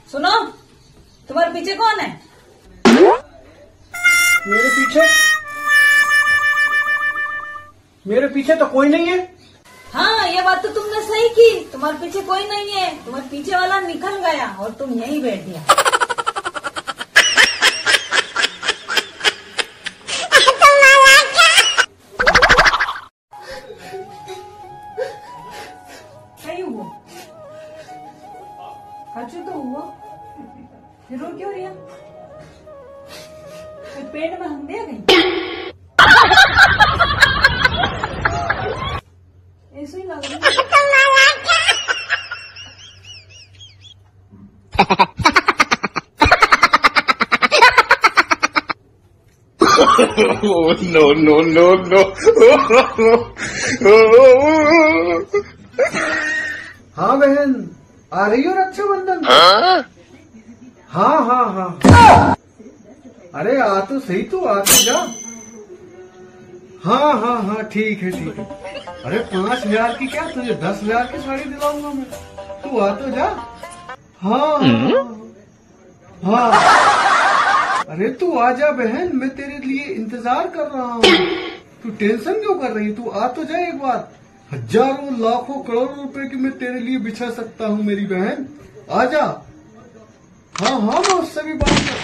सुनो, तुम्हारे पीछे कौन है? मेरे पीछे तो कोई नहीं है। हाँ, ये बात तो तुमने सही की। तुम्हारे पीछे कोई नहीं है। तुम्हारे पीछे वाला निकल गया और तुम यहीं बैठ गया। क्या हुआ? कचू तो हुआ, फिर रो क्यों रही? पेट में हंदी आ गई। ऐसे ही लग रहा है। No, no, no, no. हाँ बहन, आ रही हो रक्षाबंधन? हाँ। अरे आ तो सही, तू आ तो जा। हाँ, ठीक है। अरे 5,000 की क्या, तुझे 10,000 की साड़ी दिलाऊंगा मैं। तू आ तो जा। हाँ। अरे तू आ जा बहन, मैं तेरे लिए इंतजार कर रहा हूँ। तू टेंशन क्यों कर रही है? तू आ तो जा एक बार। हजारों लाखों करोड़ों रुपए की मैं तेरे लिए बिछा सकता हूँ मेरी बहन। आ जा। हाँ, मैं उससे भी बात कर।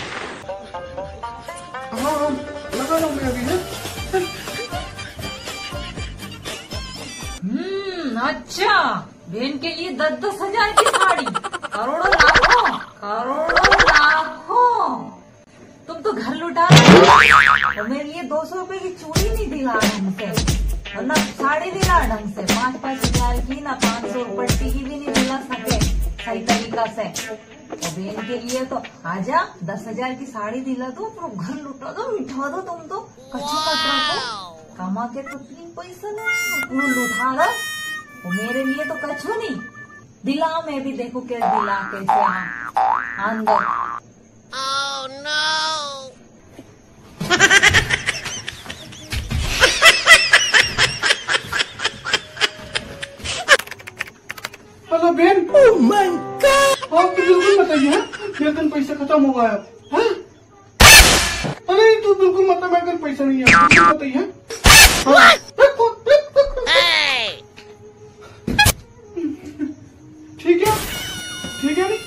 हाँ, लगा लो मैं अभी है। अच्छा, बहन के लिए 10-10 हजार की साड़ी, करोड़ों लाखों। तुम तो घर लुटा रहे हो। मेरे लिए 200 रुपए की चूड़ी नहीं दिला ढंग से, वरना साड़ी दिला ढंग से। 5-5 हजार की ना 500 पट्टी की भी नहीं दिला सके सही तरीका से। और बहन के लिए तो आजा 10,000 की साड़ी दिला दो, तो घर लुटा दो, मिठा दो। तुम तो कच्चू कचरा को कमा के तो 3 पैसा नहीं लुटा दो। वो मेरे लिए तो कछु नहीं दिला। मैं भी देखो कैसे दिला, कैसे अंदर। Oh no! हेलो बहन। Oh my God. आप बिल्कुल बताइए, मेरे कल पैसा खत्म हो गया। अरे तू बिल्कुल मतलब मेरे कल पैसा नहीं है, बताइए। ठीक है नहीं?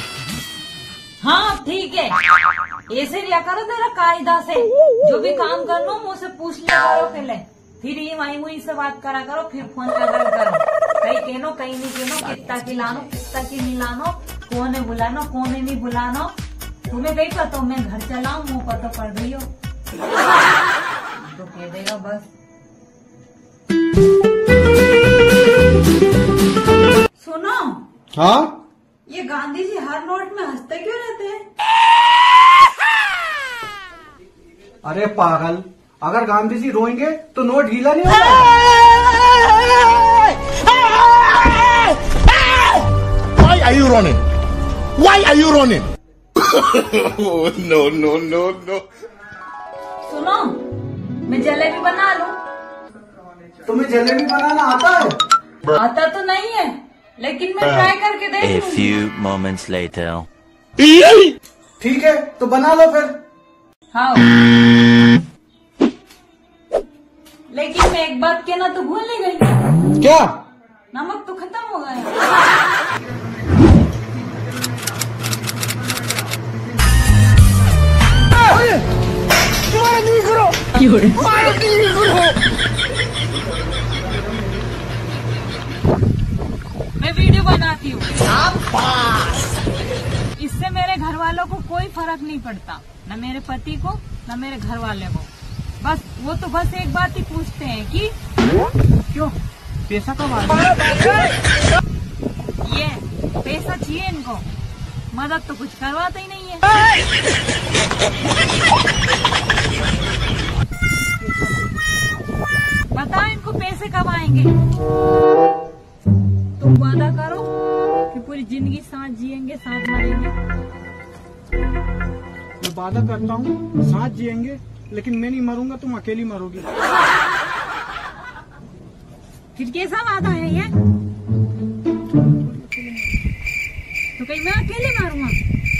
हाँ ठीक है, ऐसे लिया करो तेरा कायदा से। जो भी काम करना हो मुझसे पूछ लिया करो पहले, फिर ये माई मुई से बात करा करो, फिर फोन लगा करो। कहीं कहनो कहीं नहीं कहनो, कितना की लानो कितना की नहीं लानो, कौन बुलानो कौन नहीं बुलानो। तुम्हें कहीं पता मैं घर चलाऊ, मुँह पता पड़ रही हो तो कह देगा बस। सुनो। हाँ, ये गांधी जी हर नोट में हंसते क्यों रहते हैं? अरे पागल, अगर गांधी जी रोएंगे तो नोट गीला नहीं होगा। Why are you running? Why are you running? No. सुनो, मैं जलेबी बना लूं। तुम्हें जलेबी बनाना आता है? आता तो नहीं है, लेकिन मैं ट्राई करके देख लूंगी। A few moments later. ठीक है, तो बना लो फिर। हाँ, लेकिन मैं एक बात कहना तो भूल नहीं गई। क्या? नमक तो खत्म हो गया। मैं वीडियो बनाती हूँ, इससे मेरे घर वालों को कोई फर्क नहीं पड़ता, न मेरे पति को न मेरे घर वाले को। बस वो तो बस एक बात ही पूछते हैं कि क्यों, पैसा कब आएगा? ये पैसा चाहिए इनको, मदद तो कुछ करवाते ही नहीं है। बताओ इनको पैसे कब आएंगे? तुम वादा करो कि पूरी जिंदगी साथ जिएंगे साथ मरेंगे। मैं वादा करता हूँ साथ जिएंगे, लेकिन मैं नहीं मरूंगा, तुम अकेली मरोगी। फिर कैसा वादा है ये? तो कहीं मैं अकेले मारूंगा?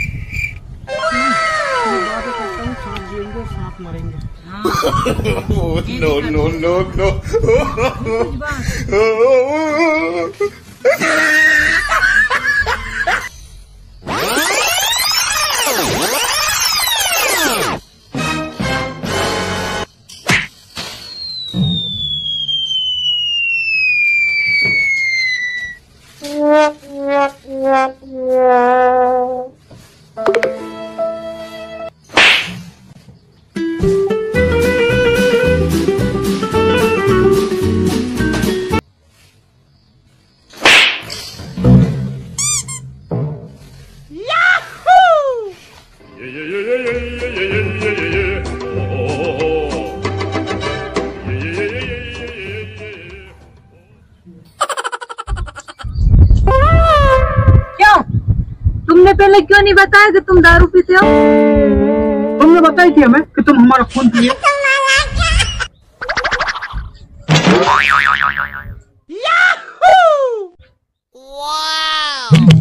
बातें करता हूँ, सांप जिएंगे सांप मरेंगे। हाँ, No, no, no, no. कुछ बात। तुमने पहले क्यों नहीं बताया कि तुम दारू पीते हो? तुमने बताई थी हमें कि तुम हमारा खून पिए। Wow!